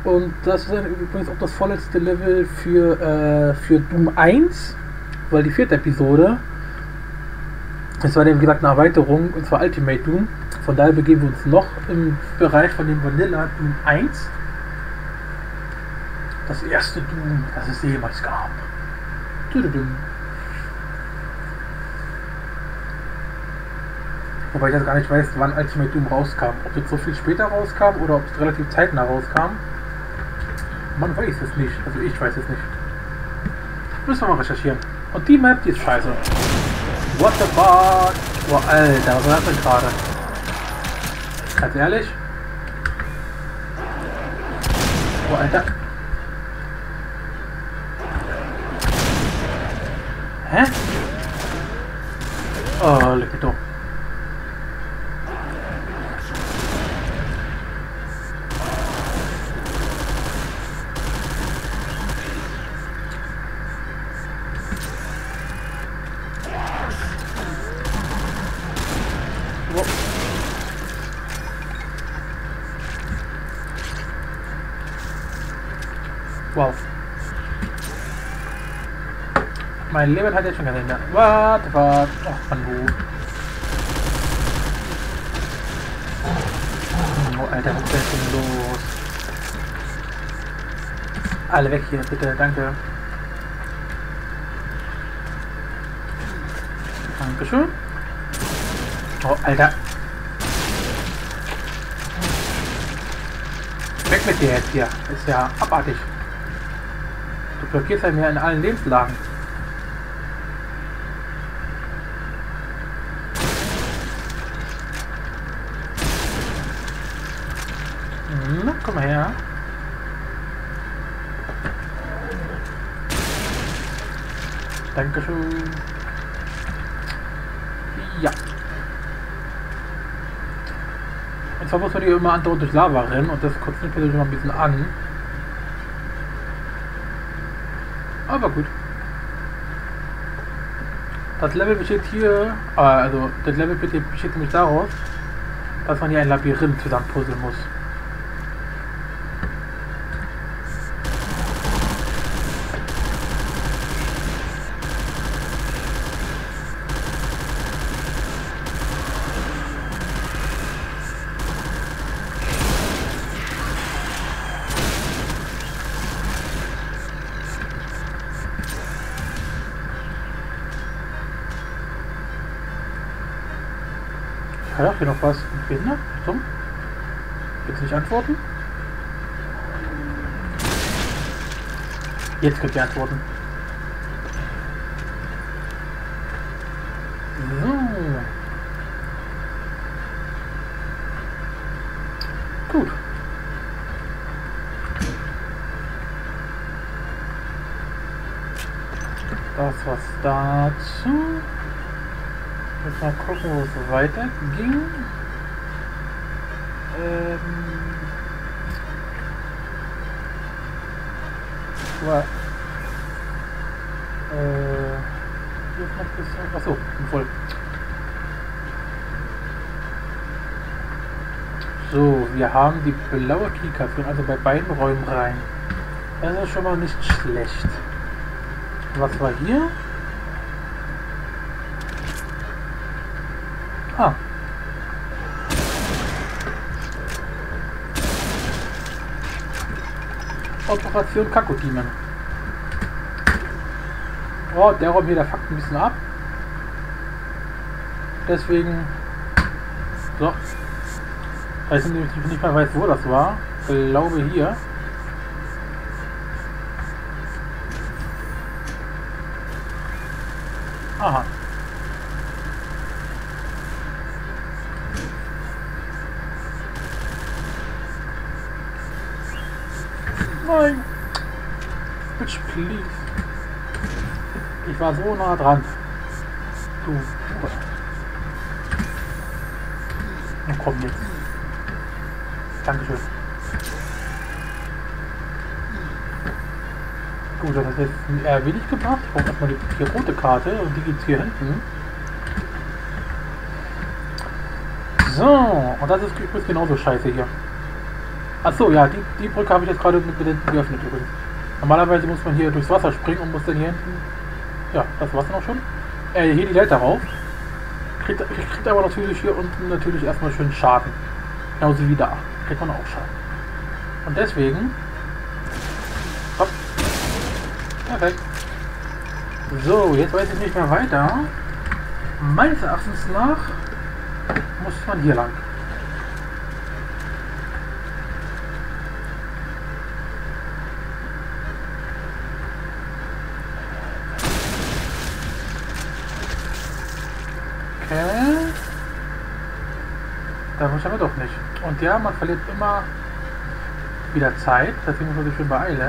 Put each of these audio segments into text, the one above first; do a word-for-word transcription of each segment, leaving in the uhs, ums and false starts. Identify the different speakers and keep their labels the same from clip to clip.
Speaker 1: Und das ist übrigens auch das vorletzte Level für, äh, für Doom eins, weil die vierte Episode, das war dann wie gesagt eine Erweiterung, und zwar Ultimate Doom. Von daher begeben wir uns noch im Bereich von dem Vanilla Doom eins. Das erste Doom, das es jemals gab. Wobei ich jetzt gar nicht weiß, wann Ultimate Doom rauskam. Ob es so viel später rauskam oder ob es relativ zeitnah rauskam. Man weiß es nicht. Also ich weiß es nicht. Müssen wir mal recherchieren. Und die Map, die ist scheiße. What the fuck? Oh, Alter, was war das denn gerade? Ganz ehrlich? Oh, Alter. Hä? Oh, leck mich doch. Wow. Mein Leben hat jetzt schon gesehen. Warte, warte. Ach, Mann, du. Oh, Alter, was ist denn los? Alle weg hier, bitte. Danke. Dankeschön. Oh, Alter. Weg mit dir jetzt hier. Ist ja abartig. Du blockierst ja mir in allen Lebenslagen. Na, komm mal her. Dankeschön. Ja. Und zwar muss man hier immer andauernd durch Lava rennen und das kotzt mich persönlich mal ein bisschen an. Aber gut. Das Level besteht hier, äh, also das Level besteht, besteht nämlich daraus, dass man hier ein Labyrinth zusammen puzzeln muss. Ja, hier noch was. Ne? So. Jetzt nicht antworten? Jetzt könnt ihr antworten. So. Gut. Das war's dazu. Jetzt mal gucken, wo es weiter ging. Ähm. War, äh. Hier ist noch ein bisschen. Achso, bin voll. So, wir haben die blaue Keycard, also bei beiden Räumen rein. Das ist schon mal nicht schlecht. Was war hier? Ah. Operation Kakotiemen. Oh, der Raum hier, der fuckt ein bisschen ab. Deswegen. So. Weil ich nicht mehr weiß, wo das war. Ich glaube hier. Aha. Nein! Bitch, please. Ich war so nah dran. Du. Na komm jetzt. Dankeschön. Gut, das hat jetzt eher wenig gebracht. Ich brauche erstmal die, die rote Karte und die gibt es hier hinten. So, und das ist übrigens genauso scheiße hier. Achso, ja, die, die Brücke habe ich jetzt gerade mit Bedenken geöffnet übrigens. Normalerweise muss man hier durchs Wasser springen und muss dann hier hinten. Ja, das war's dann auch schon. Äh, hier die Leiter rauf. Kriegt, kriegt aber natürlich hier unten natürlich erstmal schön Schaden. Genauso wie da. Kriegt man auch Schaden. Und deswegen. Hopp. Perfekt. So, jetzt weiß ich nicht mehr weiter. Meines Erachtens nach muss man hier lang. Okay. Da muss ich aber doch nicht. Und ja, man verliert immer wieder Zeit, deswegen muss man sich schön beeilen.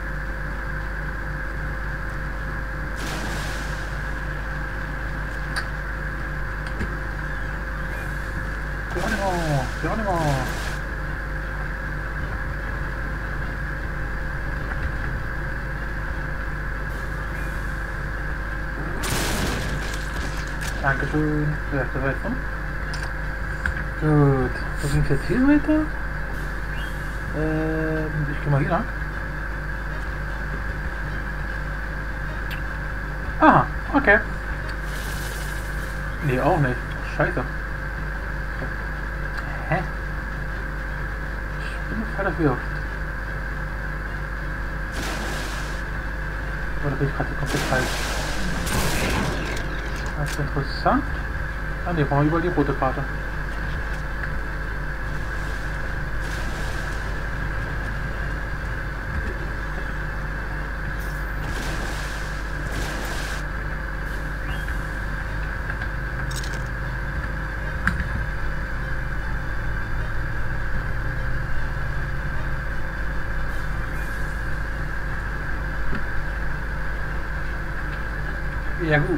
Speaker 1: Geronimo, Geronimo. Dankeschön. Ja, das war jetzt so. Gut. Wo ging es jetzt hier weiter? Ähm, ich gehe mal hier lang. Aha, okay. Nee, auch nicht. Scheiße. Hä? Ich bin voll dafür. Oder bin ich gerade komplett falsch? Das ist interessant. Ah ne, brauchen wir überall die rote Karte. Ja gut.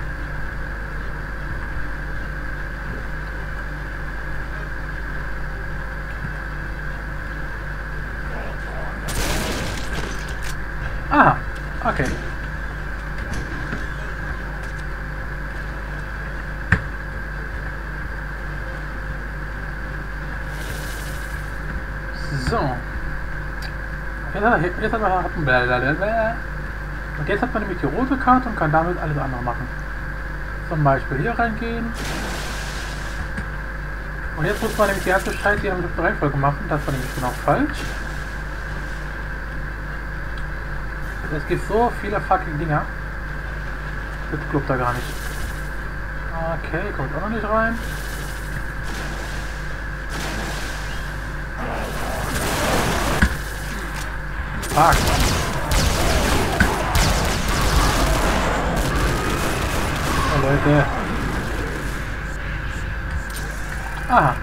Speaker 1: Ah, okay. So. Jetzt hat, jetzt hat man blablabla. Und jetzt hat man nämlich die rote Karte und kann damit alles andere machen. Zum Beispiel hier reingehen. Und jetzt muss man nämlich die ganze Scheiße hier mit der Reihenfolge machen. Das war nämlich genau falsch. Es gibt so viele fucking Dinger. Das klappt da gar nicht. Okay, kommt auch noch nicht rein. Fuck. Oh Leute. Aha.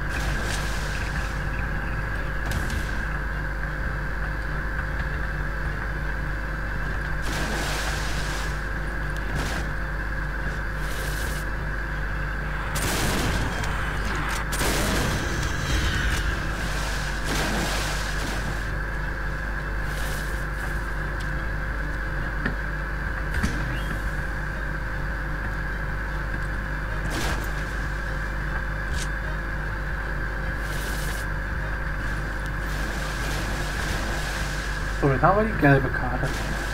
Speaker 1: So, jetzt haben wir die gelbe Karte.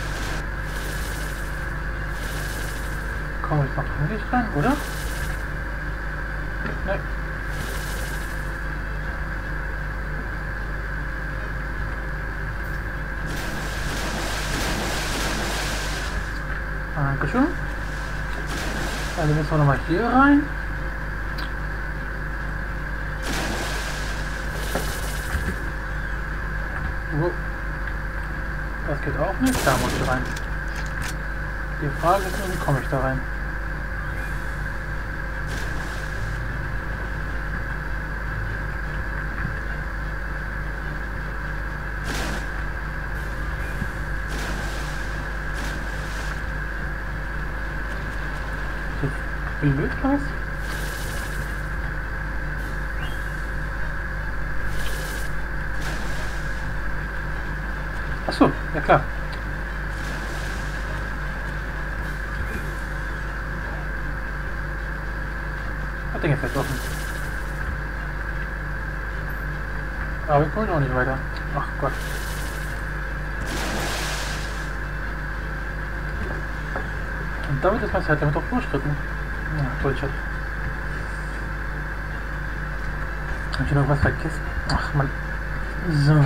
Speaker 1: Komme ich noch nicht rein, oder? Ne. Dankeschön. Also müssen wir nochmal hier rein. Wo? Das geht auch nicht, da muss ich rein. Die Frage ist nur, wie komme ich da rein? Blöd was? Achso, ja klar. Hat den jetzt offen. Aber ich komme auch nicht weiter. Ach Gott. Und damit ist mein Zeitlimit auch überschritten. Ja, Bullshit. Hab ich noch was vergessen? Ach man. So.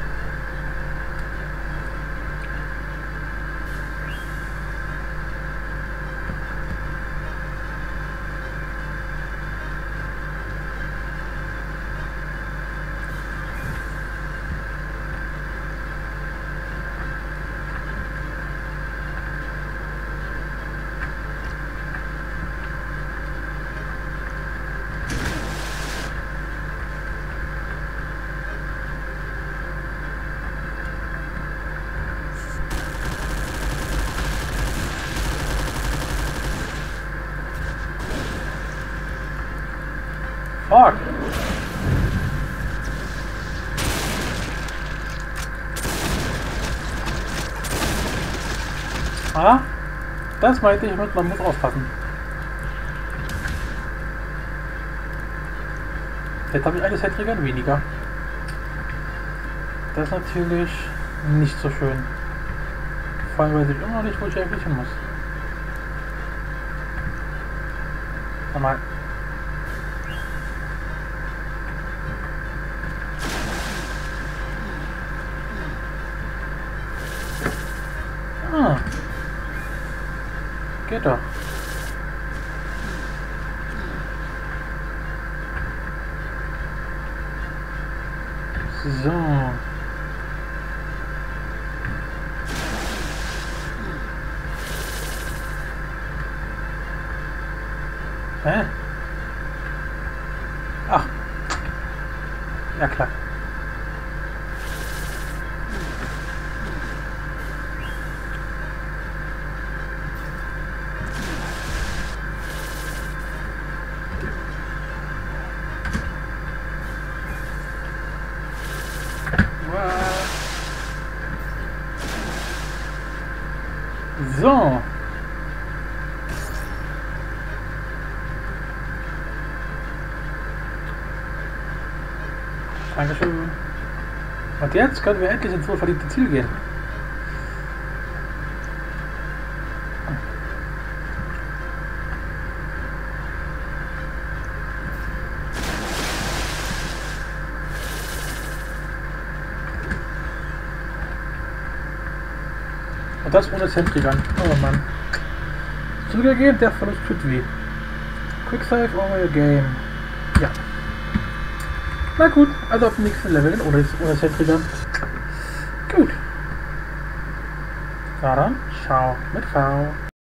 Speaker 1: Fuck! Ah, das meinte ich mit, man muss aufpassen. Jetzt habe ich eine Set-Trigger weniger. Das ist natürlich nicht so schön. Vor allem weiß ich immer noch nicht, wo ich eigentlich hin muss. Sag mal. Ah. Geht doch. So. Hä? Ach. Ja klar. So. Dankeschön. Und jetzt können wir endlich ins wohlverdiente Ziel gehen. Und das ohne Sentry-Gun. Oh Mann. Zugegeben, der Verlust tut weh. Quick Save over your game. Ja. Na gut, also auf dem nächsten Level ohne, ohne Sentry-Gun. Gut. Na dann, ciao mit V.